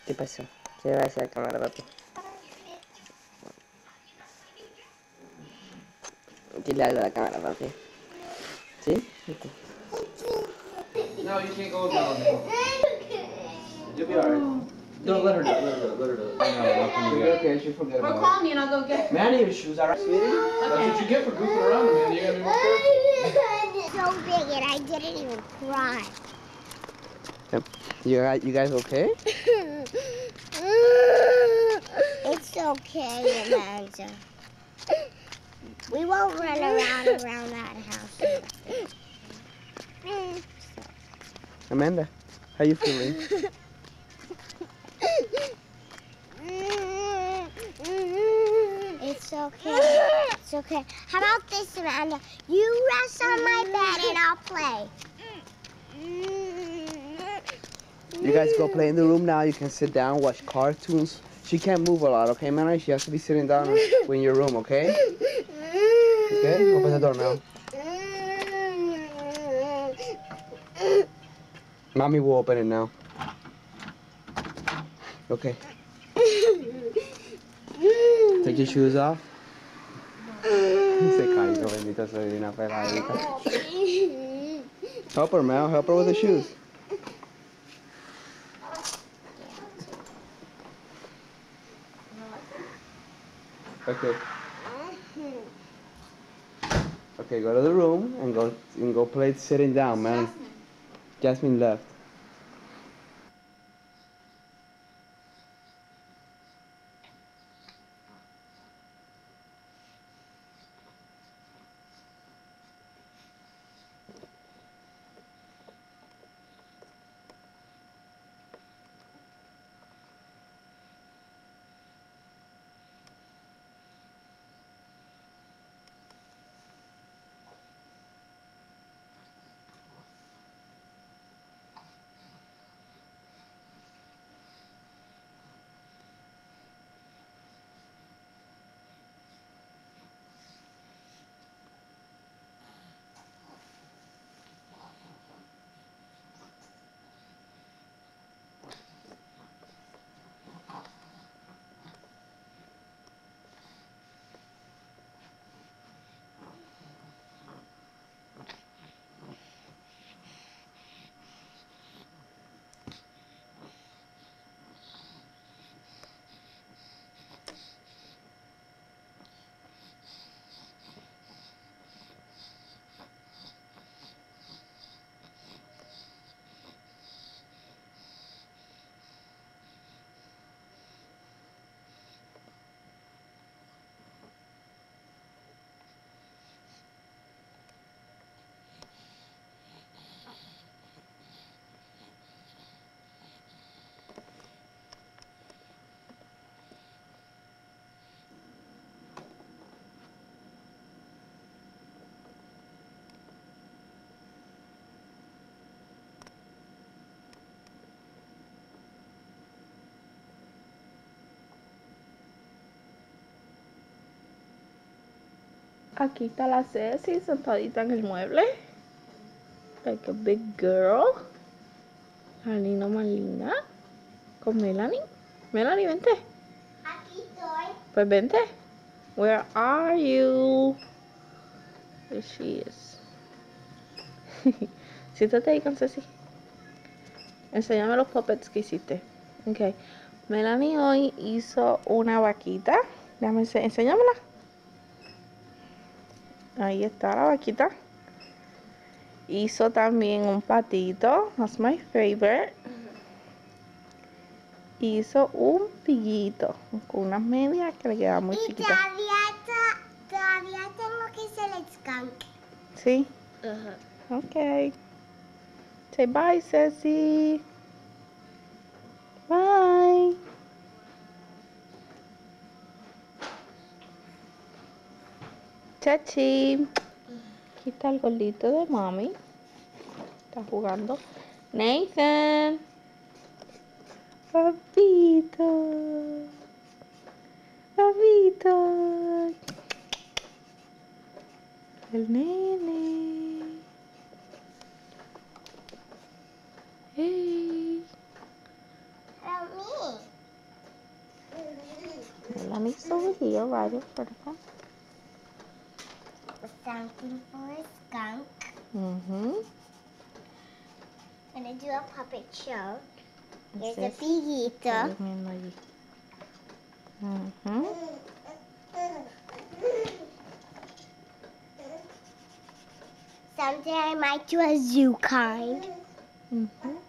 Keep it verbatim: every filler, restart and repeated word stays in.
¿Qué pasó? ¿Qué va a hacer la cámara, papi? Dile algo a la cámara, papi. ¿Sí? Okay. No, you can't go down there. You'll be alright. Don't let her do it, let her do it, let her do it. No, no, she'll be okay, she'll forget about it. Well, call me and I'll go get her. Manny, your shoes, alright, sweetie? That's what you get for goofing around, man. You gotta be more careful. So big and I didn't even cry. Yep. You, you guys okay? It's okay, Amanda. We won't run around around that house. Amanda, how you feeling? It's okay. It's okay. How about this, Amanda? You rest on my bed and I'll play. You guys go play in the room now. You can sit down, watch cartoons. She can't move a lot, okay, Manny? She has to be sitting down in your room, okay? Okay? Open the door now. Mommy will open it now. Okay. Take your shoes off. Se cayó, bendita soy una peladita. Help her, Mel. Help her with the shoes. Okay. Okay, go to the room and go and go play sitting down, man. Jasmine left. Aquí está la Ceci sentadita en el mueble. Like a big girl. La niña más linda. Con Melanie. Melanie, vente. Aquí estoy. Pues vente. Where are you? There she is. Siéntate ahí con Ceci. Enséñame los puppets que hiciste. Ok. Melanie hoy hizo una vaquita. Déjame ense enséñamela. Ahí está la vaquita. Hizo también un patito. That's my favorite. Hizo un pillito con unas medias que le quedaban muy y chiquitas. Todavía, todavía tengo que hacer el skunk. ¿Sí? Uh-huh. Ok. Say bye, Ceci. Bye. Chachi. Aquí está el gordito de mami. Está jugando. Nathan. Papito. Papito. El nene. Hey. Help me. here, varios, ¿verdad? Something for a skunk. Mhm. Gonna do a puppet show. Here's a Entonces, piguito. está durmiendo allí. Mhm. Someday I might do a zoo kind. Mhm.